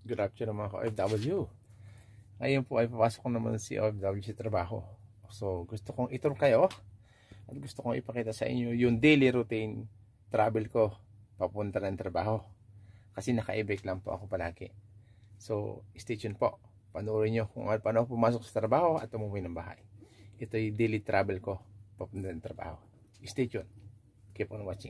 Good afternoon mga ka-OFW. Ngayon po ay papasok ko naman si OFW sa trabaho. So gusto kong ituro kayo at gusto kong ipakita sa inyo yung daily routine travel ko papunta ng trabaho. Kasi naka-e-bike lang po ako palagi. So stay tuned po. Panoorin nyo kung paano pumasok sa trabaho at umuwi ng bahay. Ito yung daily travel ko papunta ng trabaho. Stay tuned. Keep on watching.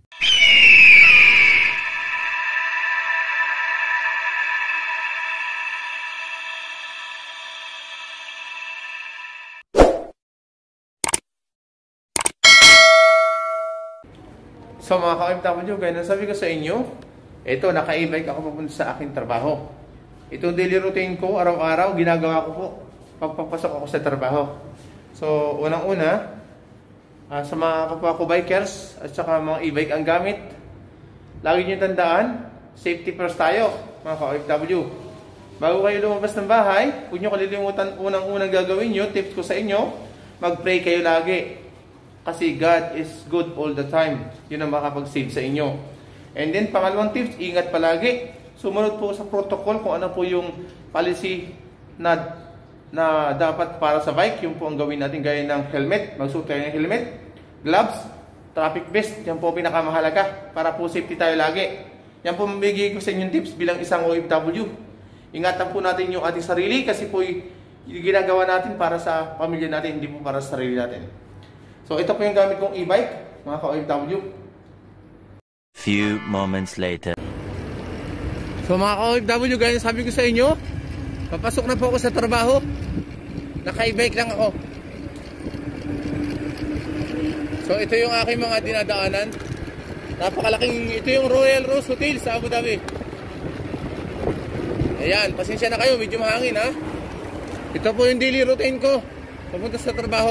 So mga ka-OFW, gaya na sabi ko sa inyo, ito, naka-e-bike ako papunta sa aking trabaho. Ito daily routine ko, araw-araw, ginagawa ko po pagpapasok ako sa trabaho. So, unang-una, sa mga kapwa ko bikers at saka mga e-bike ang gamit, lagi nyo tandaan, safety first tayo, mga ka-OFW. Bago kayo lumabas ng bahay, huwag nyo kalilimutan unang-unang gagawin nyo, tips ko sa inyo, mag-pray kayo lagi. Kasi God is good all the time. Yun ang makapag-save sa inyo. And then, pangalawang tips, ingat palagi. Sumunod po sa protocol kung ano po yung policy na dapat para sa bike. Yung po ang gawin natin gaya ng helmet. Magsuot tayo ng helmet, gloves, traffic vest. Yan po pinakamahalaga para po safety tayo lagi. Yan po mabigay ko sa inyong tips bilang isang OFW. Ingatan po natin yung ating sarili kasi po yung ginagawa natin para sa pamilya natin, hindi po para sa sarili natin. So ito po yung gamit kong e-bike, mga ka-OFW. Few moments later. So mga ka-OFW, gaya sabi ko sa inyo, papasok na po ako sa trabaho. Naka-e-bike lang ako. So ito yung aking mga dinadaanan. Napakalaking, ito yung Royal Rose Hotel sa Abu Dhabi. Ayan, pasensya na kayo, medyo mahangin ha. Ito po yung daily routine ko papunta sa trabaho.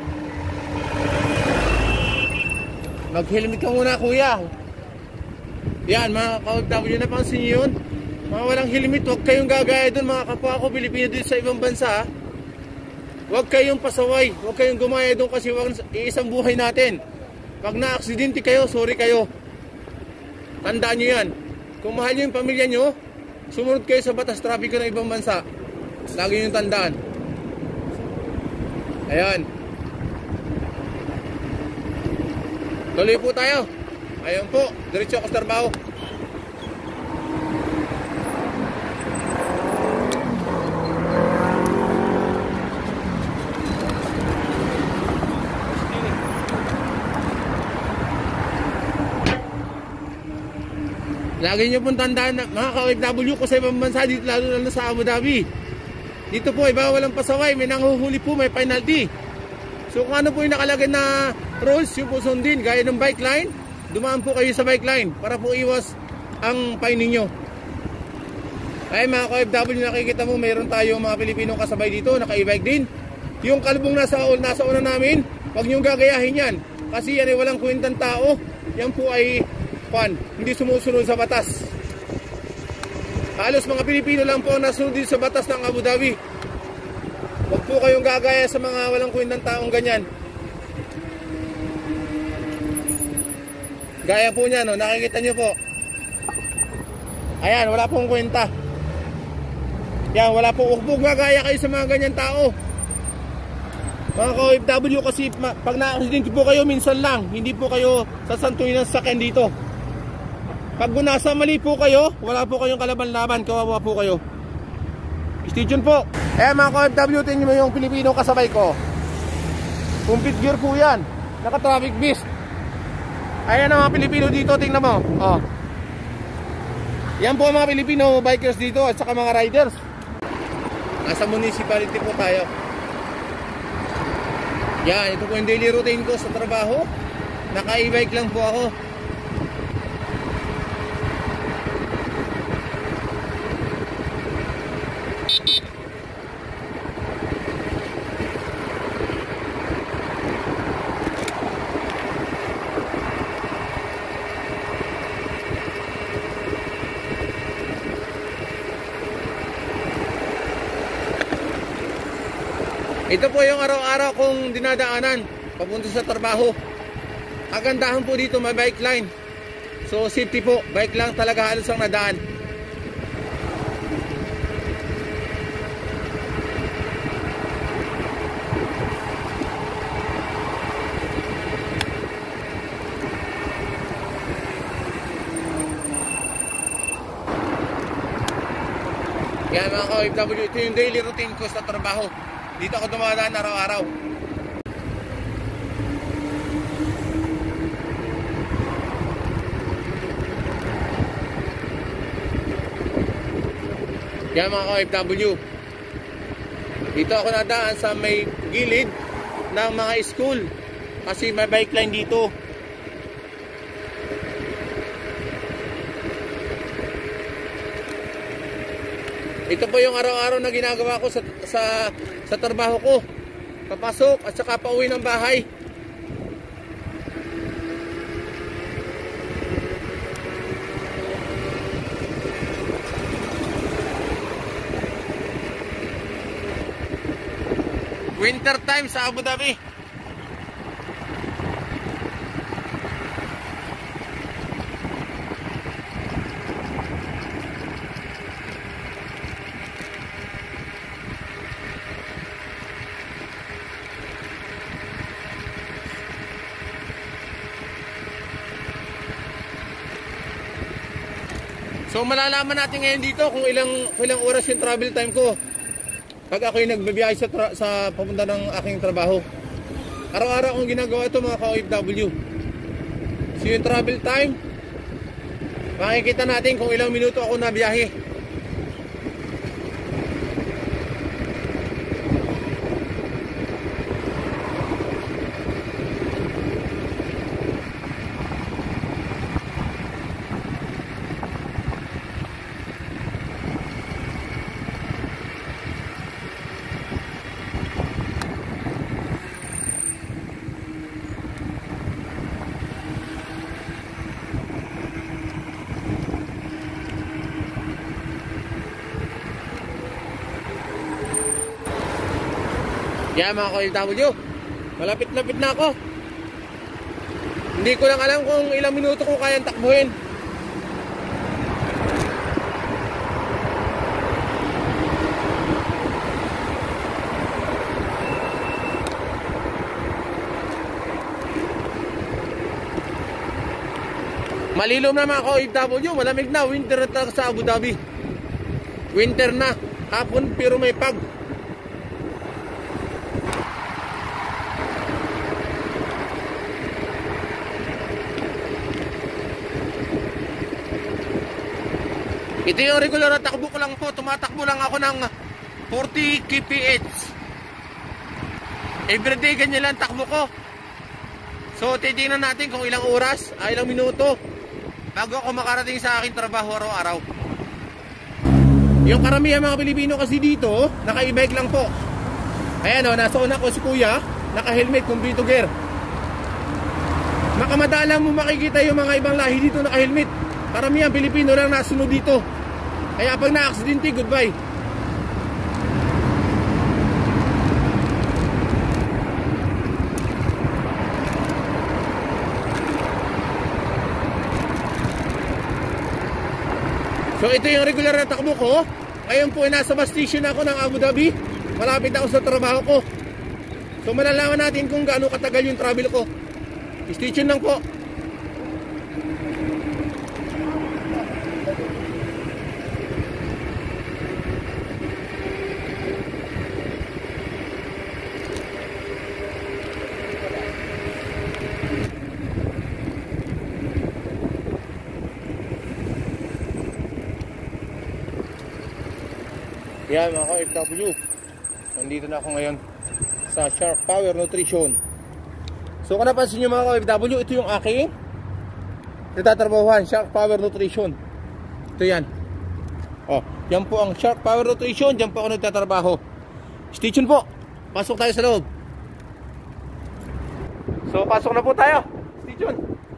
Mag-helmet ka muna kuya. Yan mga ka-OFW, napansin nyo yun? Mga walang helmet, huwag kayong gagaya dun mga kapwa ko Pilipino dito sa ibang bansa. Huwag kayong pasaway, huwag kayong gumaya dun kasi iisang buhay natin. Pag na-aksidente kayo, sorry kayo. Tandaan nyo yan. Kung mahal nyo yung pamilya nyo, sumunod kayo sa batas trapiko ng ibang bansa. Lagi nyo tandaan. Ayan. Tuloy po tayo. Ayun po, diretso ako sa trabaho. Lagi nyo pong tandaan mga ka-OFW ko sa ibang bansa, dito lalo na sa Abu Dhabi. Dito po ay bawal ang pasaway, may nanghuhuli po, may penalty. So kung ano po yung nakalagay na rules, yung po sundin, gaya ng bike line, dumaan po kayo sa bike line para po iwas ang fine ninyo. Ay mga ka-OFW, nakikita mo mayroon tayo mga Pilipinong kasabay dito, naka-e-bike din. Yung kalbong nasa una namin, huwag nyo gagayahin yan. Kasi yan ay walang kwentang tao, yan po ay hindi sumusunod sa batas. Halos mga Pilipino lang po nasunod din sa batas ng Abu Dhabi. Huwag po kayong gagaya sa mga walang kwentang taong ganyan. Gaya po niya, no? Nakikita nyo po. Ayan, wala pong kwenta. Yan, wala po. Huwag po gagaya kayo sa mga ganyan tao. Mga ka-OFW, kasi pag na-accident po kayo, minsan lang. Hindi po kayo sasantuin ng sakyan dito. Pag nasa mali po kayo, wala po kayong kalaban-laban. Kawawa po kayo. Stay tuned po. Mga ka-OFW, tingnan mo yung Pilipino kasabay ko. Complete gear po yan. Naka-traffic vest. Ayan ang mga Pilipino dito, tingnan mo. Oh. Yan po ang mga Pilipino bikers dito at saka mga riders. Nasa municipality po tayo. Yan, ito po yung daily routine ko sa trabaho. Naka-e-bike lang po ako. Ito po yung araw-araw kong dinadaanan papunta sa trabaho. Kagandahan po dito, may bike line. So safety po, bike lang talaga halos ang nadaan. Yan mga ka-OFW, ito yung daily routine ko sa trabaho. Dito ako dumadaan araw-araw. Yan mga ka-OFW, dito ako nadaan sa may gilid ng mga school kasi may bike line dito. Ito po yung araw-araw na ginagawa ko sa trabaho ko. Papasok at saka pauwi ng bahay. Winter time sa Abu Dhabi. So malalaman natin ngayon dito kung ilang oras yung travel time ko pag ako'y nagbabiyahe sa papunta ng aking trabaho. Araw-araw akong ginagawa ito mga ka-OFW. So yung travel time, makikita natin kung ilang minuto ako nabiyahe. Yan mga ka-OFW, malapit-lapit na ako. Hindi ko lang alam kung ilang minuto ko kayang takbuhin. Malilom na mga ka-OFW, malamig na, winter na talaga sa Abu Dhabi. Winter na, hapon pero may pag. Ito yung regular na takbo ko lang po. Tumatakbo lang ako ng 40 kph. Everyday ganyan lang takbo ko. So titingnan natin kung ilang oras, ilang minuto bago ako makarating sa aking trabaho araw-araw. Yung karamihan mga Pilipino kasi dito, naka-e-bike lang po. Ayan o, nasa una ko si kuya, naka-helmet, complete gear. Makamadala mo makikita yung mga ibang lahi dito naka-helmet. Karamihan Pilipino lang nasunod dito. Kaya pag na-aksidente, goodbye. So ito yung regular na takbo ko. Ngayon po ay nasa bus station ako ng Abu Dhabi. Malapit ako sa trabaho ko. So malalaman natin kung gaano katagal yung travel ko. Station lang po. Yan mga ka-OFW, nandito na ako ngayon sa Shark Power Nutrition. So kung napansin nyo mga ka-OFW, ito yung aking natatrabahuhan, Shark Power Nutrition. Ito yan. Oh, yan po ang Shark Power Nutrition. Yan po ako nagtatrabaho. Station po, pasok tayo sa loob. So pasok na po tayo. Station.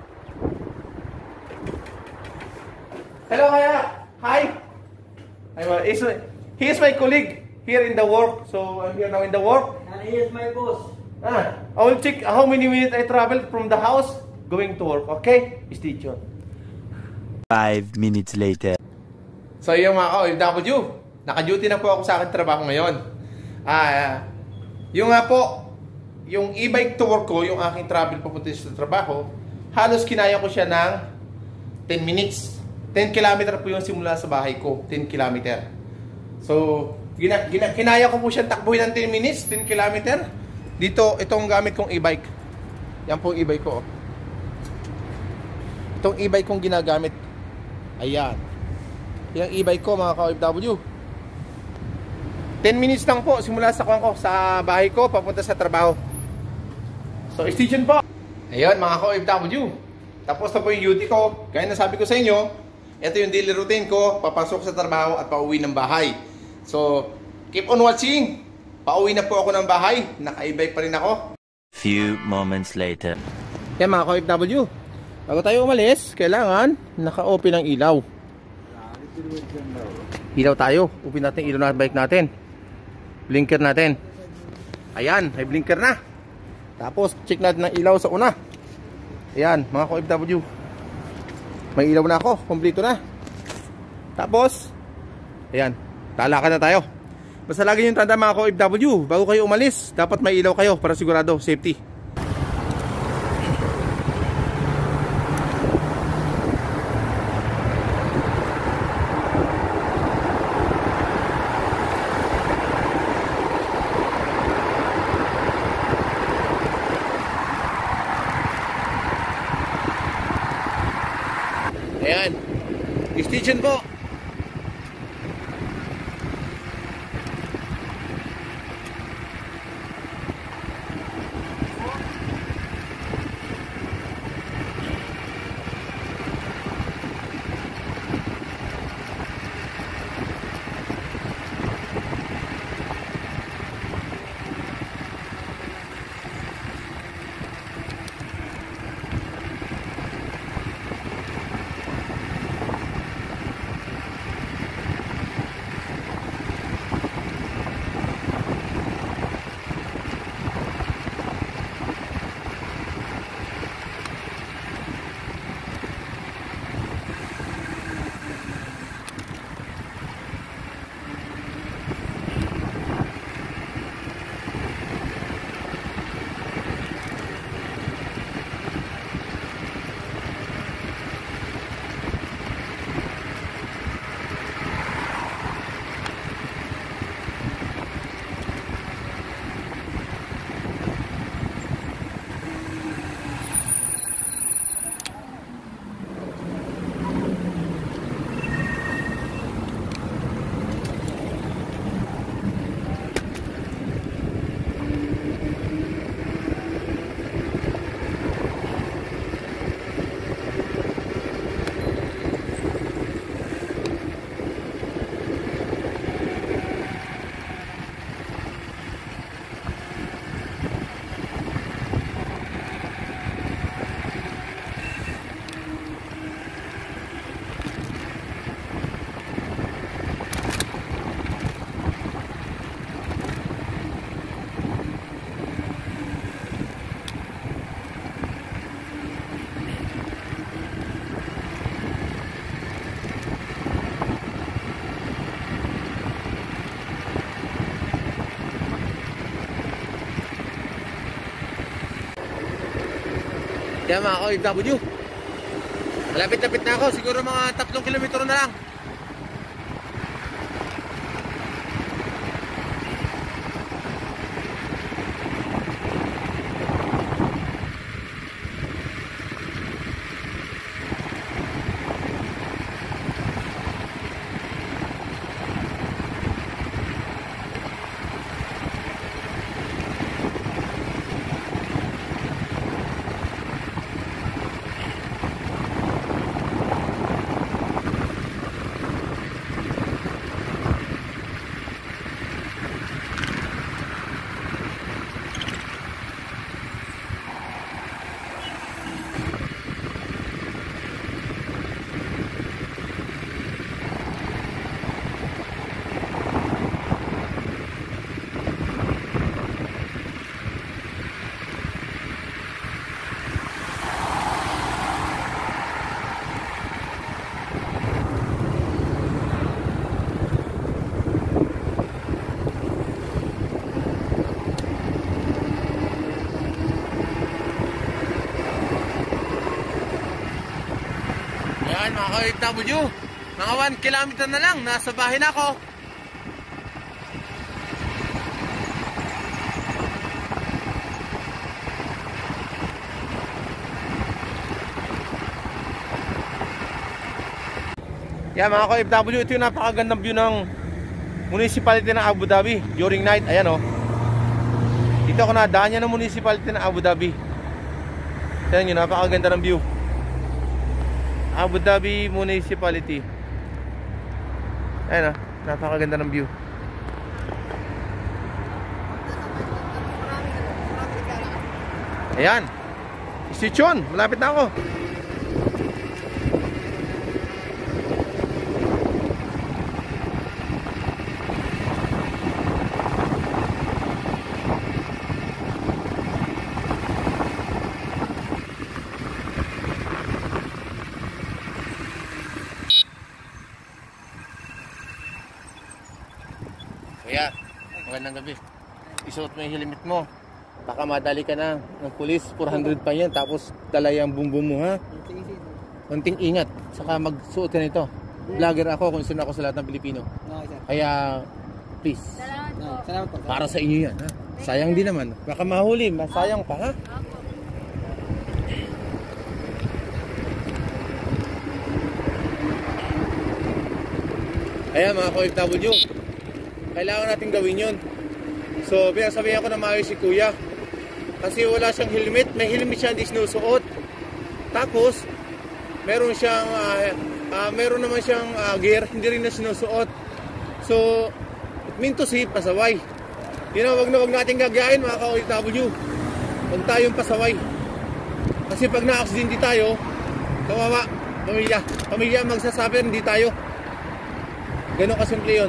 Hello kaya. Hi. He is my colleague here in the work. So I'm here now in the work. And he is my boss. I will check how many minutes I traveled from the house going to work. Okay? Stay tuned. 5 minutes later. So yung mga ka-OFW, naka-duty na po ako sa aking trabaho ngayon. Yung nga po, yung e-bike to work ko, yung aking travel papunta sa trabaho, halos kinaya ko siya ng 10 minutes. 10 kilometer po yung simula sa bahay ko. 10 kilometer. So, kinaya ko po siya takbuhin ng 10 minutes, 10 kilometer. Dito, itong gamit kong e-bike. Yan po e-bike ko. Itong e-bike kong ginagamit. Ayan. Yung e-bike ko mga ka-OFW. 10 minutes lang po simula sa bahay ko papunta sa trabaho. So, station po. Ayun mga ka-OFW. Tapos na po yung duty ko. Gaya na sabi ko sa inyo, ito yung daily routine ko, papasok sa trabaho at pauwi ng bahay. So, keep on watching. Pauwi na po ako ng bahay. Naka-e-bike pa rin ako. Few moments later. Yan mga ka-OFW. Bago tayo umalis, kailangan naka-open ang ilaw. Ilaw tayo. Open natin ilaw na bike natin. Blinker natin. Ayan, may blinker na. Tapos, check natin ang ilaw sa una. Ayan, mga ka-OFW. May ilaw na ako, kompleto na. Tapos, ayan, lalakan na tayo. Basta lagi yung tanda mga ka-OFW, bago kayo umalis, dapat may ilaw kayo para sigurado, safety. Ayan, station po. Yan mga ka-OFW. Malapit-lapit na ako. Siguro mga 3 kilometro na lang. Mga ka-OFW, mga 1 kilometer na lang, nasa bahay na ako. Yan mga ka-OFW, ito yung napakagandang view ng municipality ng Abu Dhabi during night. Ayan o. Dito ako nadaan yan ng municipality ng Abu Dhabi. Tignan nyo, napakaganda ng view. Abu Dhabi Municipality. Ayan o, napakaganda ng view. Ayan, Istichon, malapit na ako. Kuya, magandang gabi. Isuot mo yung helmet mo. Baka madali ka na ng pulis, 400 pa yan. Tapos dala yung bumbum mo ha. Konting ingat. Saka magsuot ka nito. Vlogger ako, concern ako sa lahat ng Pilipino. Kaya please, Salamat po. para sa inyo yan ha. Sayang din naman. Baka mahuli, masayang pa ha. Ayan mga ka-OFW, kailangan natin gawin yun. So, pinasabihan ko na maayos si kuya. Kasi wala siyang helmet. May helmet siya hindi sinusuot. Tapos, meron naman siyang gear, hindi rin na sinusuot. So, it mean to say, pasaway. Yun know, wag natin gagayain mga ka-OFW. Huwag tayong pasaway. Kasi pag na-accidente tayo, kawawa, pamilya magsasabi, hindi tayo. Ganun kasimple yun.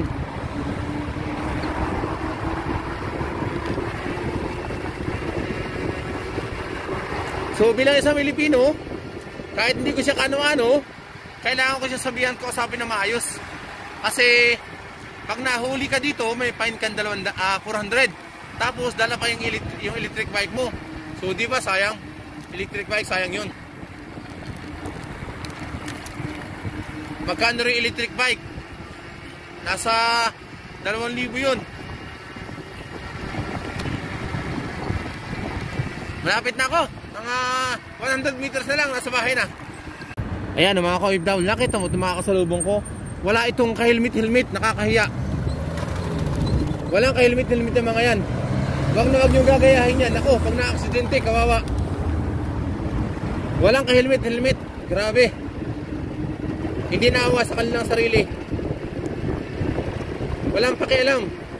So bilang isang Pilipino, kahit hindi ko siya kano-ano, kailangan ko siya sabihan ko sabi na maayos. Kasi pag nahuli ka dito, may fine kang 400. Tapos dala pa yung electric bike mo. So di ba sayang? Electric bike, sayang yun. Magkano rin electric bike? Nasa 2,000 yun. Malapit na ako. Mga 100 meters na lang, nasa bahay na. Ayan, mga ka-OFW, nakita mo, tumakasalubong ko. Wala itong ka-helmet, nakakahiya. Walang ka-helmet ng mga yan. Huwag na huwag niyong gagayahin yan. Ako, pag na-aksidente, kawawa. Walang ka-helmet, grabe. Hindi naawa sa kanilang sarili. Walang pakialam.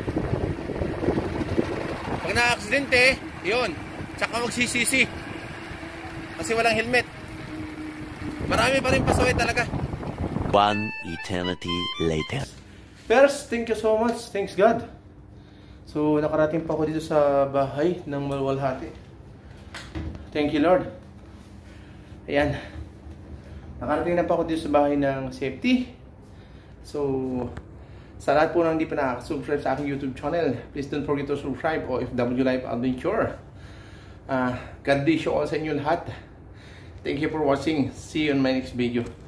Pag na-aksidente, yun, tsaka magsisisi. Kasi walang helmet. Marami pa rin pasaway talaga. One eternity later. First, thank you so much. Thanks God. So, nakarating pa ako dito sa bahay ng Malwalhati. Thank you Lord. Ayan. Nakarating na pa ako dito sa bahay ng safety. So, sa lahat po nang hindi pa nakasubscribe sa aking YouTube channel, please don't forget to subscribe OFW Life Adventure. God bless you all sa inyo lahat. Thank you for watching. See you on my next video.